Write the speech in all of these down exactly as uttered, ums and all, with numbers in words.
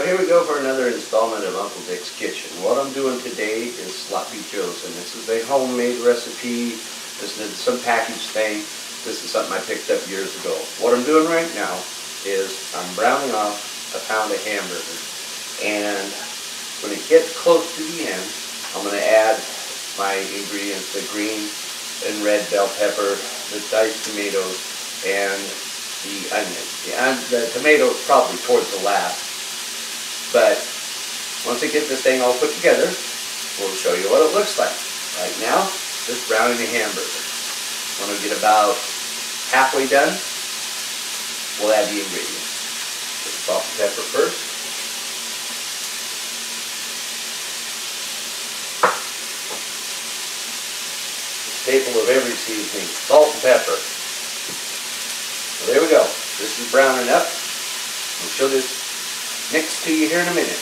here we go for another installment of Uncle Dick's Kitchen. What I'm doing today is sloppy joes, and this is a homemade recipe. This is some packaged thing. This is something I picked up years ago. What I'm doing right now is I'm browning off a pound of hamburger, and when it gets close to the end, I'm going to add my ingredients: the green and red bell pepper, the diced tomatoes, and the onion. The, the tomato is probably towards the last, but once I get this thing all put together, we'll show you what it looks like. Right now, just browning the hamburger. When we get about halfway done, we'll add the ingredients. Put the salt and pepper first. The staple of every seasoning, salt and pepper. So there we go. This is browning up. We'll show this mix to you here in a minute.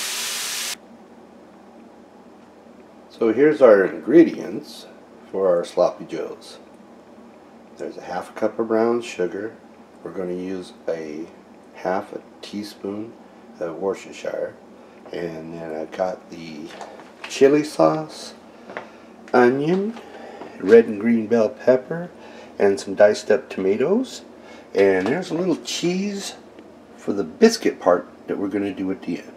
So here's our ingredients for our sloppy joes. There's a half a cup of brown sugar. We're going to use a half a teaspoon of Worcestershire, and then I've got the chili sauce, onion, red and green bell pepper, and some diced up tomatoes. And there's a little cheese for the biscuit part that we're going to do at the end.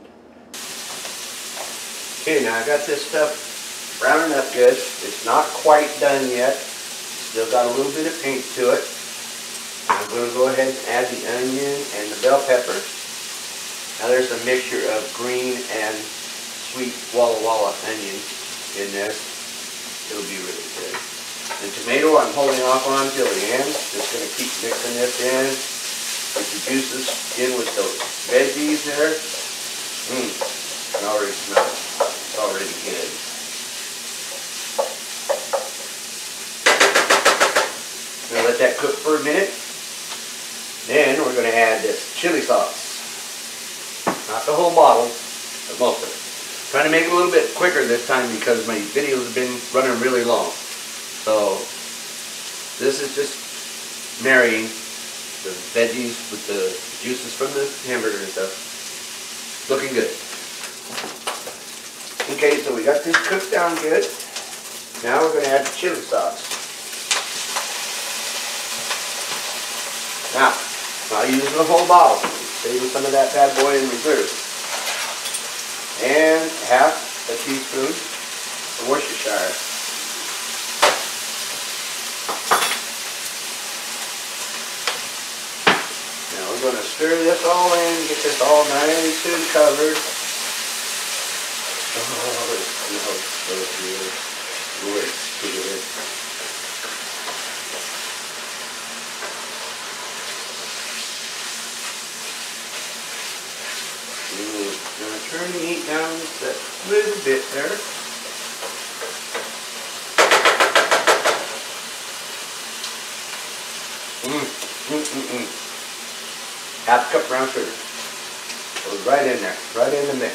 Okay, now I got this stuff browning up good. It's not quite done yet. Still got a little bit of pink to it. I'm going to go ahead and add the onion and the bell pepper. Now there's a mixture of green and sweet Walla Walla onion in this. It'll be really good. The tomato I'm holding off on till the end. Just going to keep mixing this in. Get the juices in with those veggies there. Mmm, I can already smell it. It's already good. I'm going to let that cook for a minute. Then we're going to add this chili sauce. Not the whole bottle, but most of it. I'm trying to make it a little bit quicker this time because my videos have been running really long. So this is just marrying the veggies with the juices from the hamburger and stuff. Looking good. Okay, so we got this cooked down good. Now we're going to add the chili sauce. Now, not using the whole bottle. Saving some of that bad boy in reserve. And half a teaspoon of Worcestershire. We're going to stir this all in, get this all nice and covered. Oh, it smells so good. Looks good. Mm, going to turn the heat down just a little bit there. Mmm, mmm, mmm, mmm. Half a cup brown sugar. Goes right in there, right in the mix.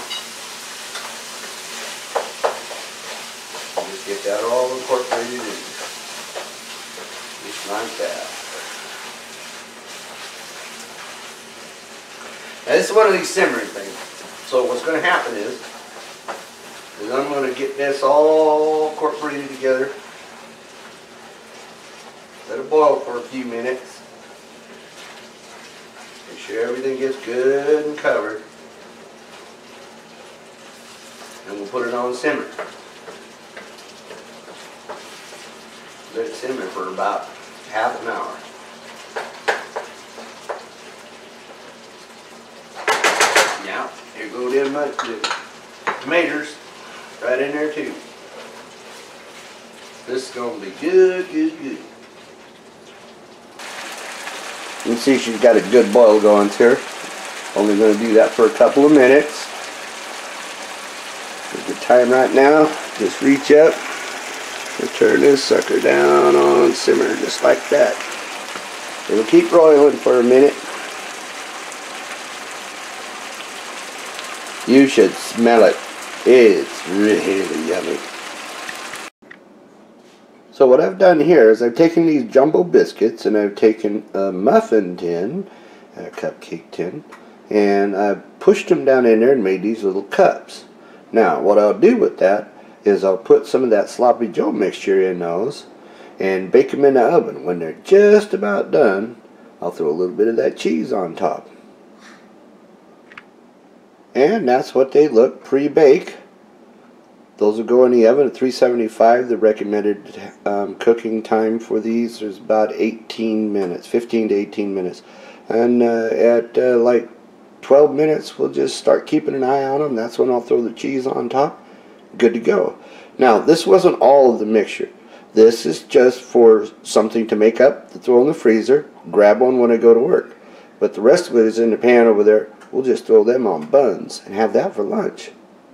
And just get that all incorporated in. Just like that. Now this is one of these simmering things. So what's going to happen is, is I'm going to get this all incorporated together. Let it boil for a few minutes. Make sure everything gets good and covered. And we'll put it on simmer. Let it simmer for about half an hour. Now, here go them the tomatoes right in there too. This is going to be good, good, good. You can see she's got a good boil going to her. Only going to do that for a couple of minutes. A good time right now. Just reach up and turn this sucker down on simmer just like that. It'll keep broiling for a minute. You should smell it. It's really yummy. So what I've done here is I've taken these jumbo biscuits and I've taken a muffin tin and a cupcake tin, and I pushed them down in there and made these little cups. Now what I'll do with that is I'll put some of that sloppy Joe mixture in those and bake them in the oven. When they're just about done, I'll throw a little bit of that cheese on top. And that's what they look pre-bake. Those will go in the oven at three seventy-five. The recommended um, cooking time for these is about eighteen minutes, fifteen to eighteen minutes. And uh, at uh, like twelve minutes, we'll just start keeping an eye on them. That's when I'll throw the cheese on top. Good to go. Now, this wasn't all of the mixture. This is just for something to make up, to throw in the freezer, grab one when I go to work. But the rest of it is in the pan over there. We'll just throw them on buns and have that for lunch.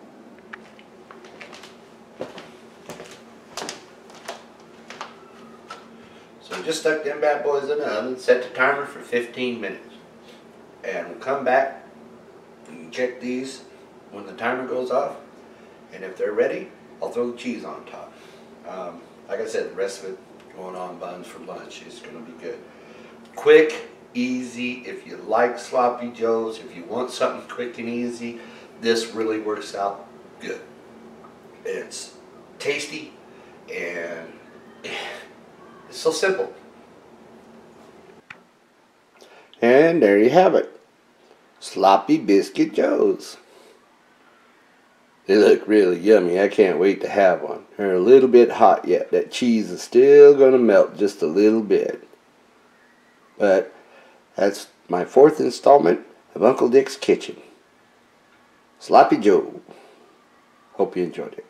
So we just stuck them bad boys in the oven, set the timer for fifteen minutes. And we'll come back and check these when the timer goes off. And if they're ready, I'll throw the cheese on top. Um, like I said, the rest of it going on buns for lunch is going to be good. Quick, easy. If you like sloppy joes, if you want something quick and easy, this really works out good. It's tasty and it's so simple. And there you have it. Sloppy biscuit joes. They look really yummy. I can't wait to have one. They're a little bit hot yet. That cheese is still going to melt just a little bit. But that's my fourth installment of Uncle Dick's Kitchen. Sloppy Joe. Hope you enjoyed it.